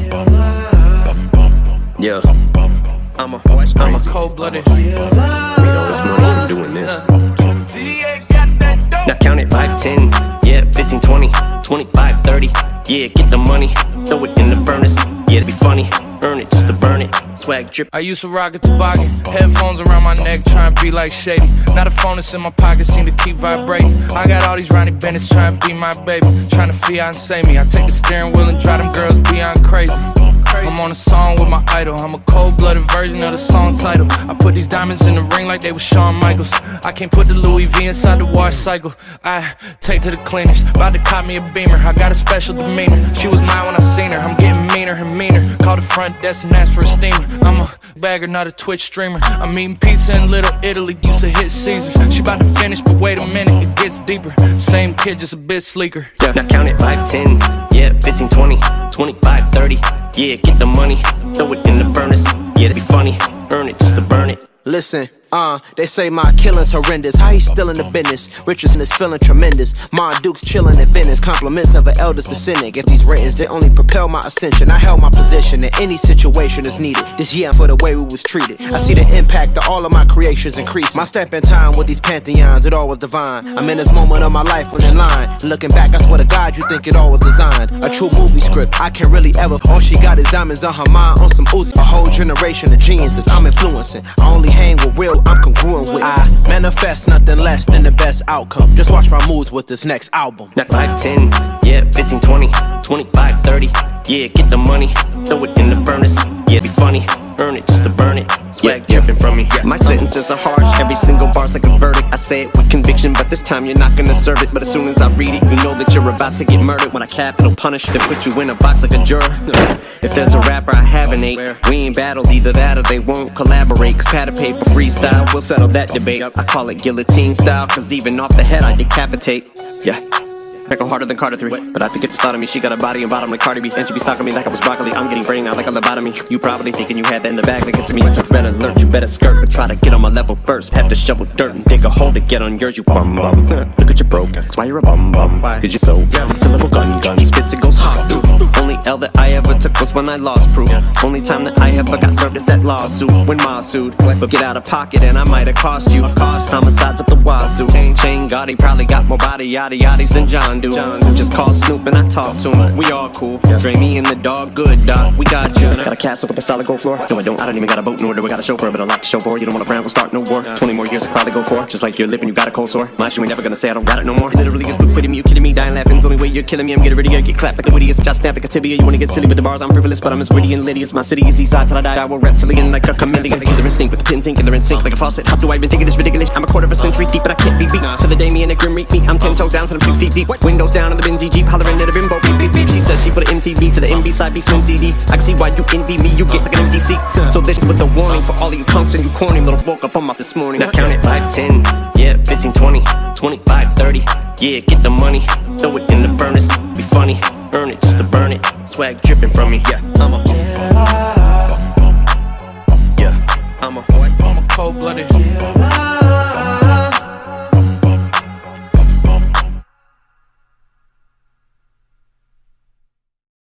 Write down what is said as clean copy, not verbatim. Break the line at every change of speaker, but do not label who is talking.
Yeah, I'm a cold-blooded. Made all this money from doing this. Now count it 5, 10, yeah, 15, 20, 25, 30. Yeah, get the money, throw it in the furnace. Yeah, to be funny, earn it just to burn it. Swag drip.
I used to rock a toboggan, headphones around my neck, trying to be like Shady. Now the phone that's in my pocket seem to keep vibrating. I got all these Ronnie Bennett's trying to be my baby, trying to fiancé me. I take the steering wheel and drive them girls beyond crazy. I'm on a song with my idol. I'm a cold-blooded version of the song title. I put these diamonds in the ring like they were Shawn Michaels. I can't put the Louis V inside the wash cycle. I take to the cleaners, about to cop me a Beamer. I got a special demeanor. She was mine when I seen her. I'm getting meaner and meaner. Call the front desk and ask for a steamer. I'm a bagger, not a Twitch streamer. I'm eating pizza in Little Italy, used to hit Caesars. She about to finish, but wait a minute, it gets deeper. Same kid, just a bit sleeker.
Yeah. Now count it 5, 10, yeah, 15, 20, 25, 30. Yeah, get the money, throw it in the furnace. Yeah, to be funny, earn it just to burn it.
Listen, they say my killing's horrendous. How he still in the business? Richardson is feeling tremendous. Ma Duke's chilling in Venice. Compliments of an elders descendant. If these ratings, they only propel my ascension. I held my position in any situation that's needed. This year for the way we was treated. I see the impact of all of my creations increase. My step in time with these pantheons, it all was divine. I'm in this moment of my life when in line. Looking back, I swear to God, you think it all was designed. A true movie script, I can't really ever. All she got is diamonds on her mind, on some Uzi. A whole generation of geniuses I'm influencing. I only hang with real, I'm congruent with. I manifest nothing less than the best outcome. Just watch my moves with this next album.
Now 5, 10, yeah, 15, 20, 25, 30. Yeah, get the money, throw it in the furnace. Yeah, be funny, earn it just to burn it. Swag dripping from me. My sentences are harsh, every single bar's like a verdict. I say it with conviction, but this time you're not gonna serve it. But as soon as I read it, you know that you're about to get murdered. When I capital punish, then put you in a box like a juror. If there's a rapper I haven't ate, we ain't battled either that or they won't collaborate. Cause pad of paper freestyle, we'll settle that debate. I call it guillotine style, cause even off the head I decapitate. Yeah. I go harder than Carter 3, but I think it just thought of me. She got a body and bottom like Cardi B, and she be stalking me like I was broccoli. I'm getting brain out like a lobotomy. You probably thinking you had that in the bag, like it's to me. It's a red alert, you better skirt, but try to get on my level first. Have to shovel dirt and dig a hole to get on yours, you bum bum. Look at you broke, that's why you're a bum bum. Cause you're so syllable gun, spits it goes hot through. Only L that I ever took was when I lost proof. Only time that I ever got served is that lawsuit when Ma sued. But get out of pocket and I might have cost you. Homicides up the wazoo. Chain Gotti probably got more body yaddy yaddies than John do. Just call Snoop and I talk to him. We all cool. Dre me and the dog, good dog. We got you. Got a castle with a solid gold floor? No, I don't. I don't even got a boat, nor do I got a chauffeur, but I like to show for. You don't want a frown, we'll start no war. 20 more years I probably go for. Just like your lip and you got a cold sore. My shoe ain't never gonna say I don't got it no more. Literally, you're still quitting me, you kidding me, dying laughing's only way you're killing me. I'm getting ready to get clapped like the wittiest. Just snap like a tibia. You wanna get silly with the bars? I'm frivolous, but I'm as witty and litty. My city is east side till I die. I will reptilian like a chameleon. They're instinct with the pins ink and they're in sync like a faucet. How do I even think of this ridiculous? I'm a quarter of a century deep, but I can't be beat. To the day me and the grim reap me. I'm 10 toes down till I'm 6 feet deep. Windows down in the Benzie Jeep, hollering at a bimbo. Beep beep beep. She says she put an MTV to the MB side B Slim CD. I can see why you envy me. You get like an empty seat. So this with a warning for all of you punks and you corny little woke up. I'm out this morning. Now count it 5, 10, yeah, 15, 20, 25, 30. Yeah, get the money, throw it in the furnace. Be funny, earn it just to burn it. Swag dripping from me. Yeah, I'm a
cold-blooded.